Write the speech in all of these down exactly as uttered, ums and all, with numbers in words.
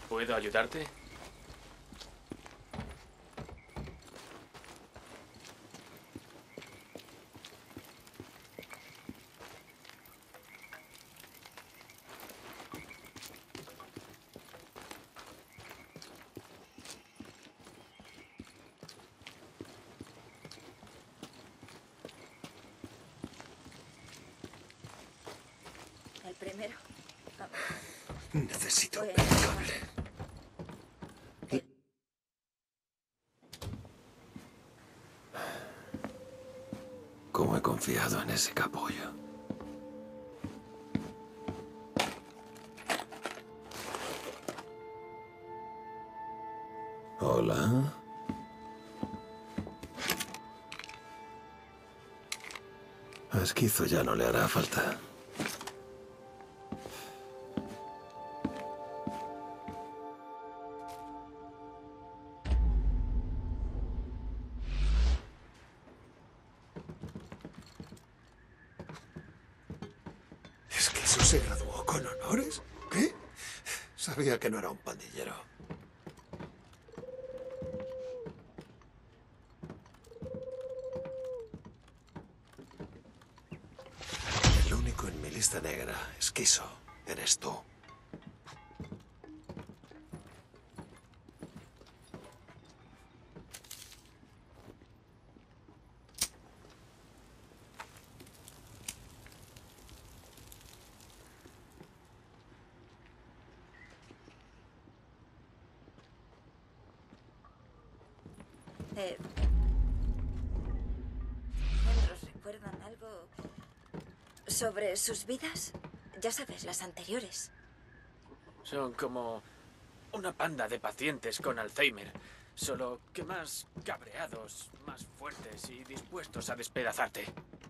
¿Puedo ayudarte? El primero. Necesito Voy a- el cable. ¿Cómo he confiado en ese capullo? Hola. A Esquizo ya no le hará falta. ¿Esquizo se graduó con honores? ¿Qué? Sabía que no era un pandillero. El único en mi lista negra, Esquizo, eres tú. Eh, ¿Miembros recuerdan algo sobre sus vidas? Ya sabes, las anteriores. Son como una panda de pacientes con Alzheimer, solo que más cabreados, más fuertes y dispuestos a despedazarte.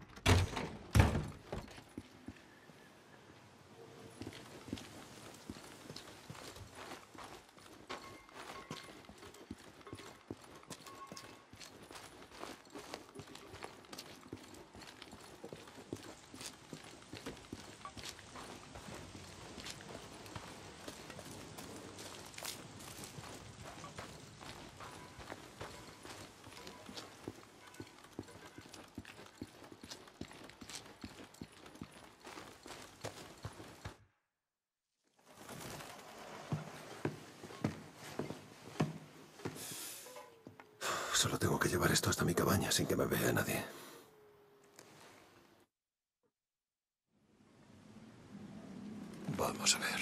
Solo tengo que llevar esto hasta mi cabaña sin que me vea nadie. Vamos a ver.